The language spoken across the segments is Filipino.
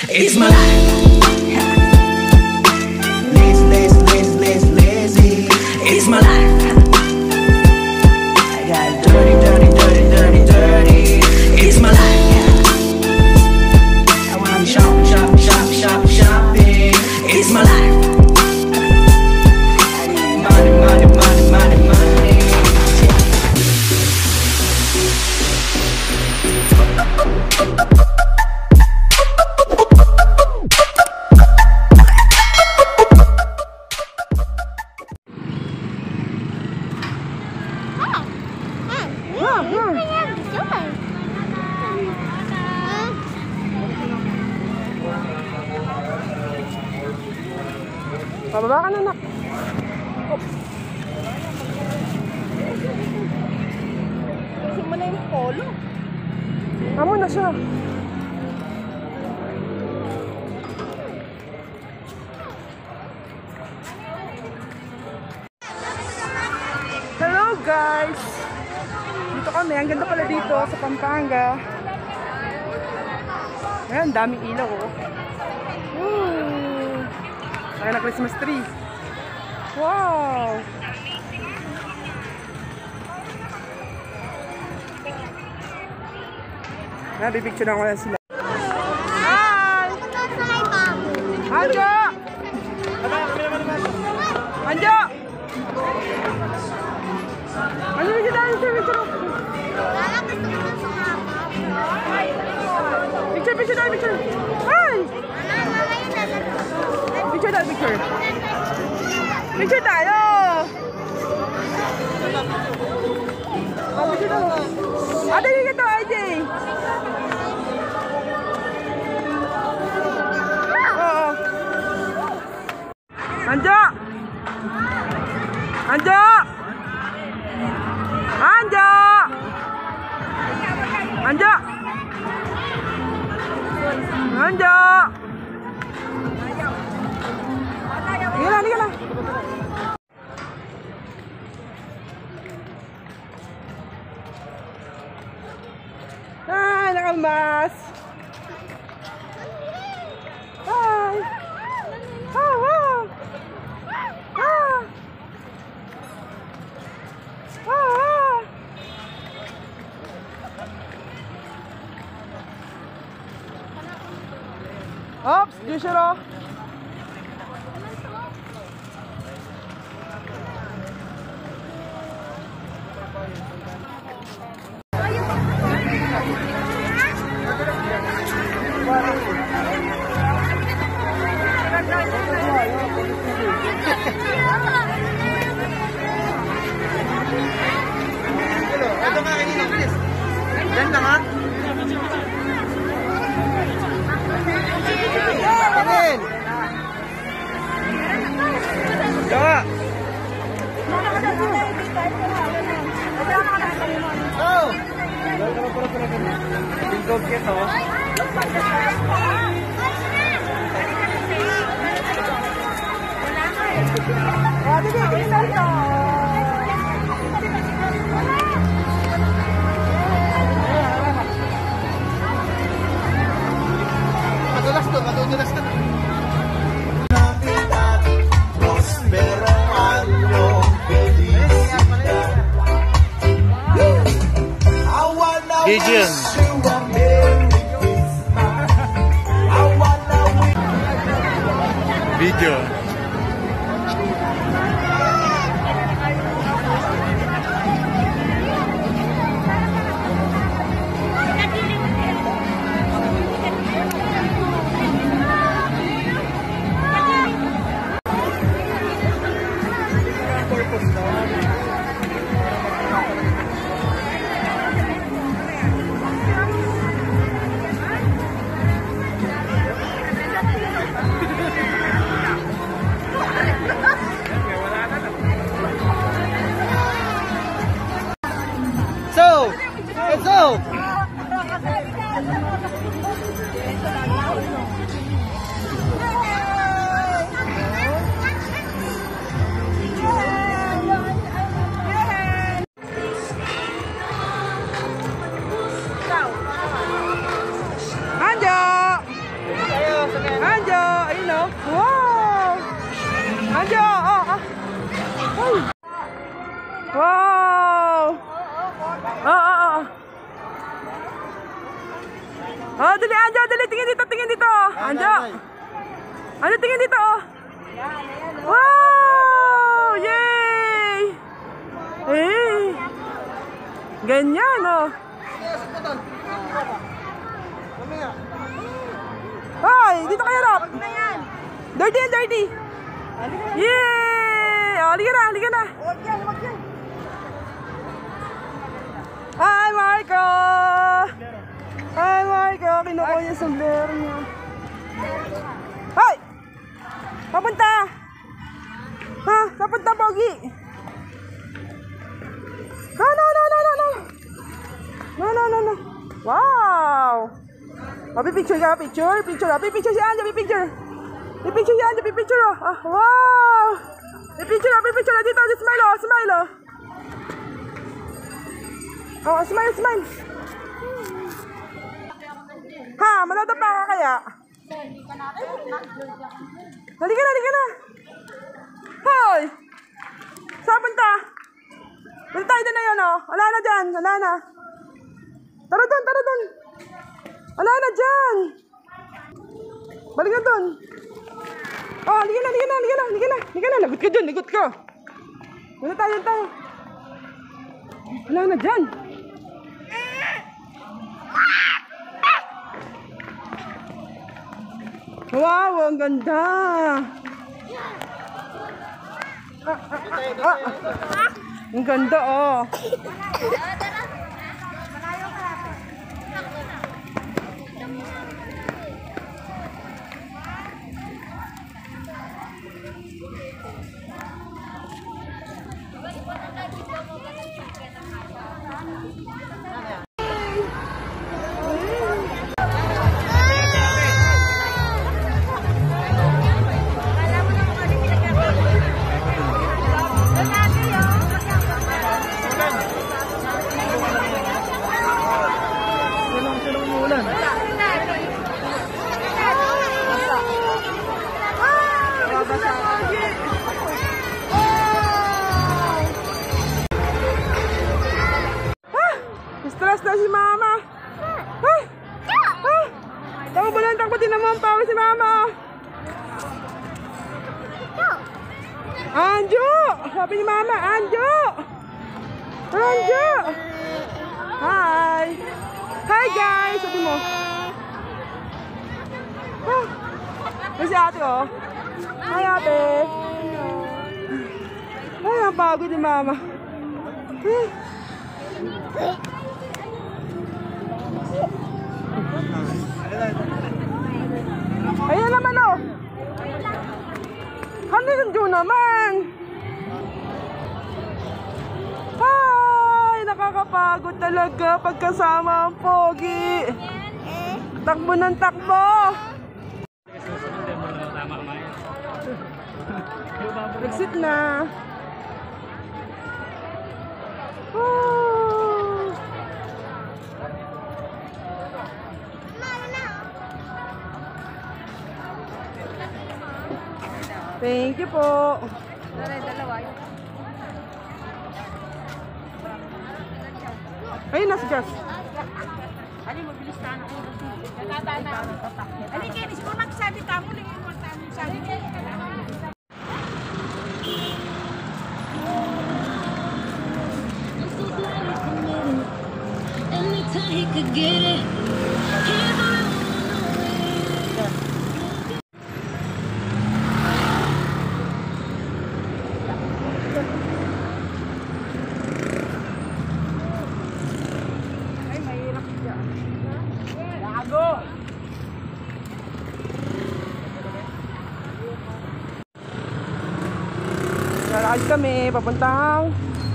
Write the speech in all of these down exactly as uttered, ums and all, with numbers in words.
It's my life. Lazy, lazy, lazy, lazy, lazy. It's my life. I got dirty, dirty, dirty, dirty, dirty. It's my life. I wanna shop, shop, shop, shop, shopping. It's my life. I need money, money, money, money, money. Pababa ka na, nak. Oh. Kasi mo na yung polo. Amo na siya. Hello guys! Dito kami. Ang ganda pala dito sa Pampanga. Ayan, daming ilaw oh. Kaya na Christmas tree. Wow! Nabibicture na ko na sila. Hi! Anjo! Anjo! Anjo, bigyan tayo sa picture. Picture, picture tayo, picture. Hi! Picture tayo, picture. Picture tayo! Oh, picture tayo. Ate, hindi ka to, I J. Oo. Anjo! Anjo! Anjo! Anjo! Anjo! Hindi na, hindi na. Hi, nakalmas. Hi. Ah, wow. Ah. Ah. Oops, Jushiro. Yan na nga. Pangin. Jawa. Oh. Tingkog kita. Oh, dito, dito, dito. Madulas to, madulas to. Navidad, prospero año feliz. I wanna wish you a Merry Christmas. I wanna wish video. tingin dito, tingin dito. Anjo. Anjo, tingin dito. Wow! Yay! Eh. Ganyan, oh. Hoy, dito kayo, Rob. Dirty and dirty. Yay! Oh, halika na, halika na. Hi, Marco! Hi, Marco! Kinukuha niya sa sombrero niya. Hoy! Papunta! Ha? Papunta, Pogi! No, no, no, no, no, no! No, no, no, no! Wow! Mapipicture ka, picture, picture, pipicture si Anja, pipicture! Pipicture si Anja, pipicture, oh! Ah, wow! Pipicture, pipicture, dito, smile, oh, smile, oh! Oh, smile, smile. Ha, matatapa ka kaya? Halika na, halika na. Hoy! Saan punta? Punta tayo na yun, oh. Wala na dyan, wala na. Tara dun, tara dun. Wala na dyan. Balik na dun. Oh, halika na, halika na, halika na, halika na. Halika na, lagot ka dyan, lagot ka. Wala tayo, wala tayo. Wala na dyan. Wow, ang ganda. Ah, ah, ah, ah. Ang ganda, oh. Stress na si Mama. Ay! Ay! Takbo lang, takbo din naman pa si Mama. Anjo! Sabi ni Mama, Anjo! Anjo! Hi! Hi guys! Sabi mo. Ah! May si ate, oh. Hi ate! Ay, ang pagod ni Mama. Ay! Ayan naman, oh. Hanggang dyan naman. Ay, nakakapagod talaga pagkasama ang Pogi. Takbo ng takbo. Exit na. Oh. Thank you po. Ayun na si Jas. Ano mo bilis na ako. Natatana. Ano kaya ni siguro magsabi ka mo lang yung tamang sabi ka. Anytime he could get it. Lalakad kami, papuntang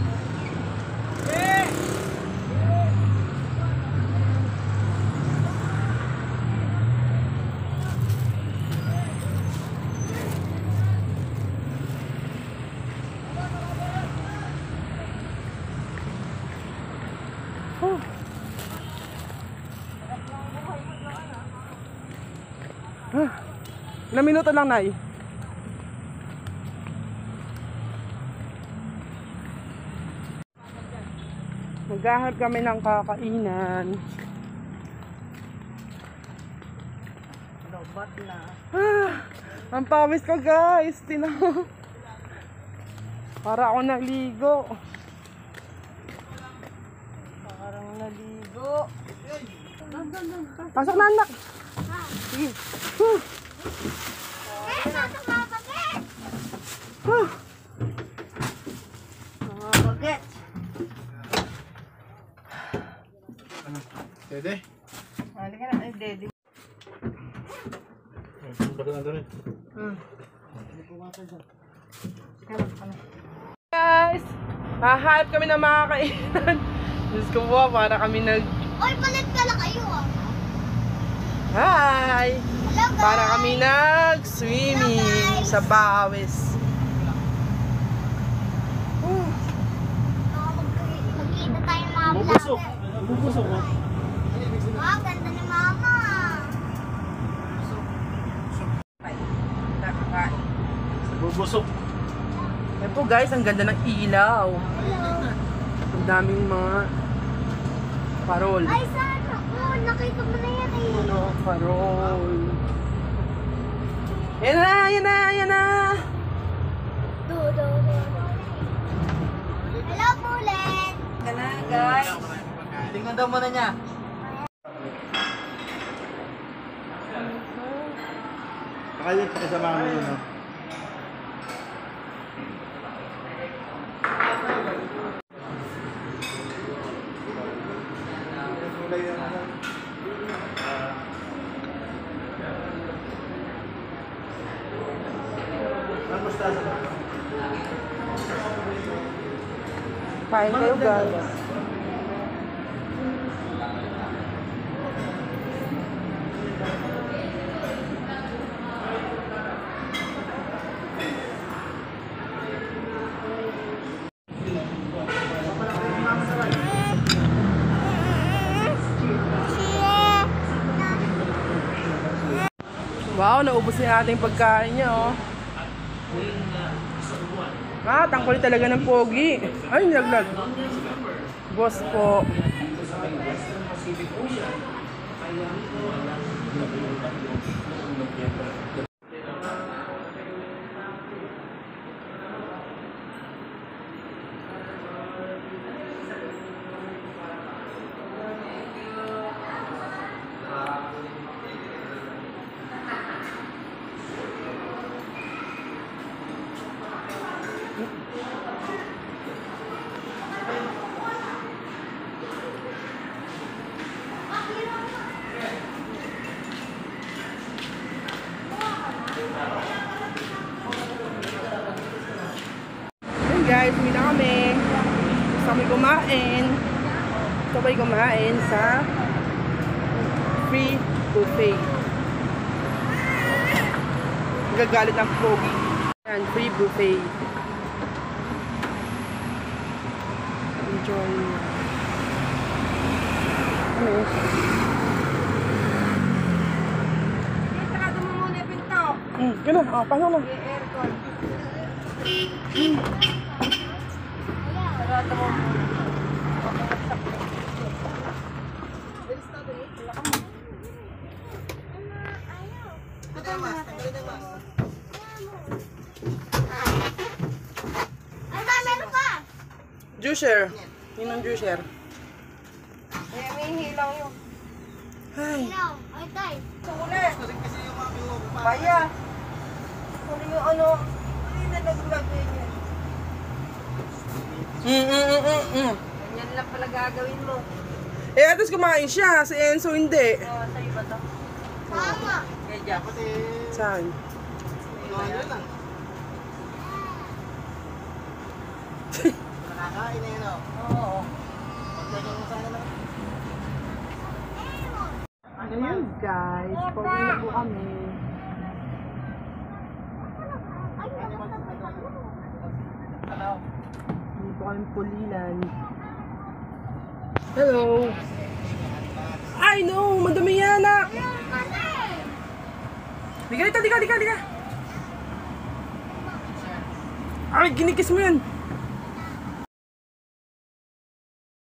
oh. Ah, ilang minuto lang, Nay. Maghahanap kami ng kakainan. Lobat na. Ah, ang pawis ko guys. Tinan mo. Para ako naligo. Parang naligo. Pasok na anak. Sige. Huh. Huh. Mga baget. Dede? Hindi ka na. Ay, Daddy. Bakit ang damit? Hmm. Guys, hahype kami ng mga kainan. Diyos ko po, para kami nag... Oy, palit pala kayo ah. Hi! Hello guys. Para kami nag-swimming sa pawis. Uh, Baka mag- magkita tayo ng mga Bubusok. vlogger. Bubusok ko. Ah, ganda ni mama. Bubusok. Yan po guys, ang ganda ng ilaw. Ang daming mga parol. Ay, sana. Oh, nakita mo na yan eh. Ano, parol. Yan na, yan na, yan na. Do, do, do. Hello, Bullet. Gana, guys. Tingnan daw muna niya. Pakayot, pakisama mo yun, no? Kain kayo guys. Wow, naubos na ating pagkain niya, oh. Ah, tangkol talaga ng pogi. Ay, nilaglag. Boss po. Hey guys, uwi na kami. Gusto kami kumain. Sabay kumain sa free buffet. Gagalit ang pogi. Yan, free buffet. Enjoy. Ano? Sarado mo muna yung pinto. Hmm, gano'n. Ah, pasok na. Yung aircon. Sarado mo muna. Ay, ma, meron pa. Juicer. Yun ang juicer. Eh, may hilaw yung Ay. Hello. Ay, tay. sulit. Kaya. Kung yung ano, hindi na naglagay niya. Mm, mm, mm, mm, mm. Ganyan lang pala gagawin mo. Eh, atos kumain siya. Si Enzo hindi. Oh, sa'yo ba to? Mama. Kaya dyan. Saan? Nakakain na yun, oh. Oo. Ayan guys. Pauwi na po kami. Hindi po kami pulilan. Hello. Ay no, madumi yan anak. Liga dito, liga, liga, liga. Ay, ginikis mo yan.